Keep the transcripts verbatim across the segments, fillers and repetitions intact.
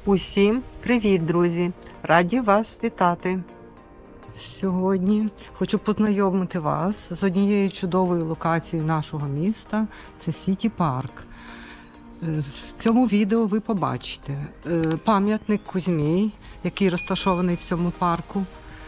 Усім привіт, друзі! Раді вас вітати! Сьогодні хочу познайомити вас з однією чудовою локацією нашого міста – це Сіті Парк. В цьому відео ви побачите пам'ятник Кузьмі, який розташований в цьому парку,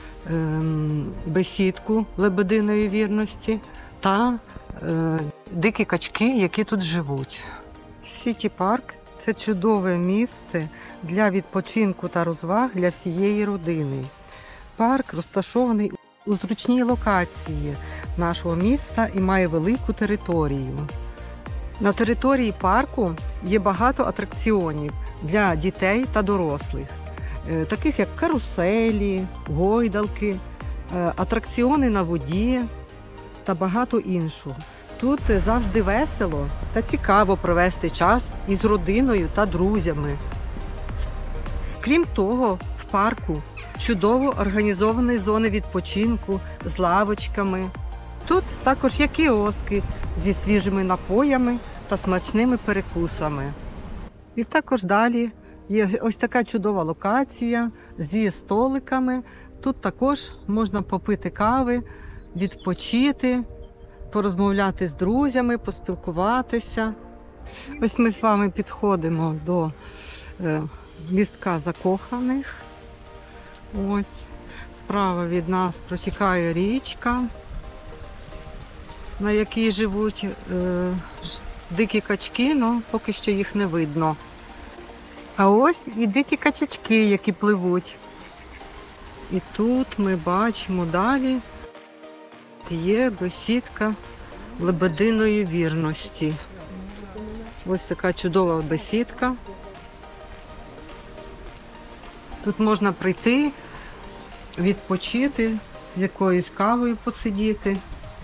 бесідку лебединої вірності та дикі качки, які тут живуть. Сіті Парк – це чудове місце для відпочинку та розваг для всієї родини. Парк розташований у зручній локації нашого міста і має велику територію. На території парку є багато атракціонів для дітей та дорослих, таких як каруселі, гойдалки, атракціони на воді та багато іншого. Тут завжди весело та цікаво провести час із родиною та друзями. Крім того, в парку чудово організовані зони відпочинку з лавочками. Тут також є кіоски зі свіжими напоями та смачними перекусами. І також далі є ось така чудова локація зі столиками. Тут також можна попити кави, відпочити, порозмовляти з друзями, поспілкуватися. Ось ми з вами підходимо до е, містка закоханих. Ось справа від нас протікає річка, на якій живуть е, дикі качки, але поки що їх не видно. А ось і дикі качечки, які пливуть. І тут ми бачимо далі є бесідка лебединої вірності. Ось така чудова бесідка. Тут можна прийти, відпочити, з якоюсь кавою посидіти.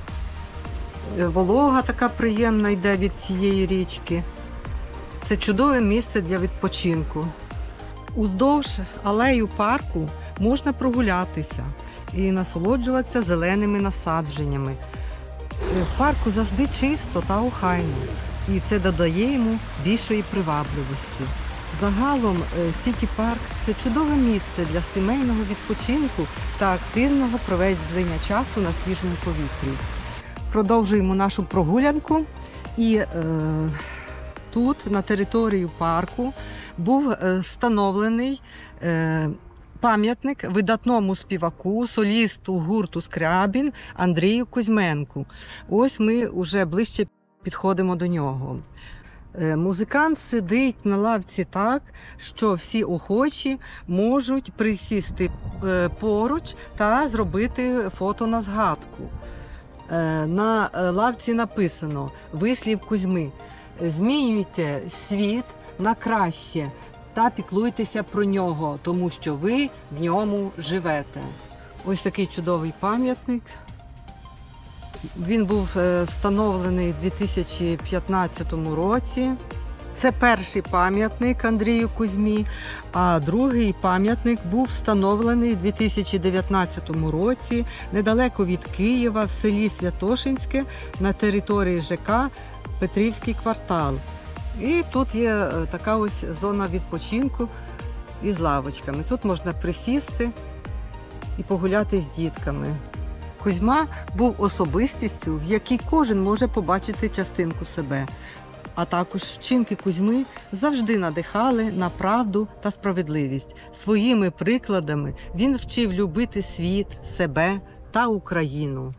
Волога така приємна йде від цієї річки. Це чудове місце для відпочинку. Уздовж алею парку можна прогулятися і насолоджуватися зеленими насадженнями. В парку завжди чисто та охайно, і це додає йому більшої привабливості. Загалом Сіті Парк – це чудове місце для сімейного відпочинку та активного проведення часу на свіжому повітрі. Продовжуємо нашу прогулянку, і е, тут, на території парку, був встановлений е, пам'ятник видатному співаку, солісту гурту «Скрябін» Андрію Кузьменку. Ось ми вже ближче підходимо до нього. Музикант сидить на лавці так, що всі охочі можуть присісти поруч та зробити фото на згадку. На лавці написано вислів Кузьми: «Змінюйте світ на краще та піклуйтеся про нього, тому що ви в ньому живете». Ось такий чудовий пам'ятник. Він був встановлений у дві тисячі п'ятнадцятому році. Це перший пам'ятник Андрію Кузьмі, а другий пам'ятник був встановлений у дві тисячі дев'ятнадцятому році недалеко від Києва в селі Святошинське на території ЖК Петрівський квартал. І тут є така ось зона відпочинку із лавочками. Тут можна присісти і погуляти з дітками. Кузьма був особистістю, в якій кожен може побачити частинку себе. А також вчинки Кузьми завжди надихали на правду та справедливість. Своїми прикладами він вчив любити світ, себе та Україну.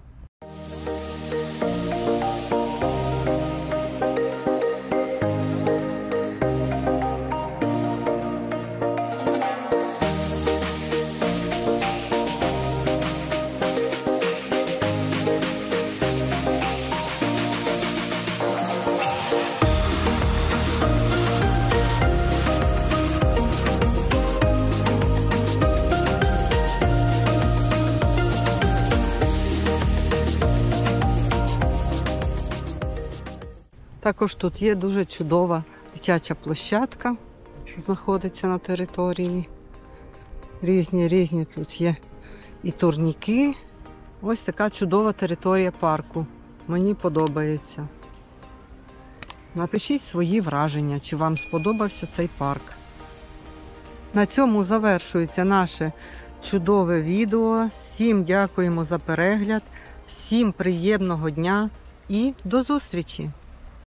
Також тут є дуже чудова дитяча площадка, знаходиться на території. Різні, різні тут є і турніки. Ось така чудова територія парку. Мені подобається. Напишіть свої враження, чи вам сподобався цей парк. На цьому завершується наше чудове відео. Всім дякуємо за перегляд, всім приємного дня і до зустрічі!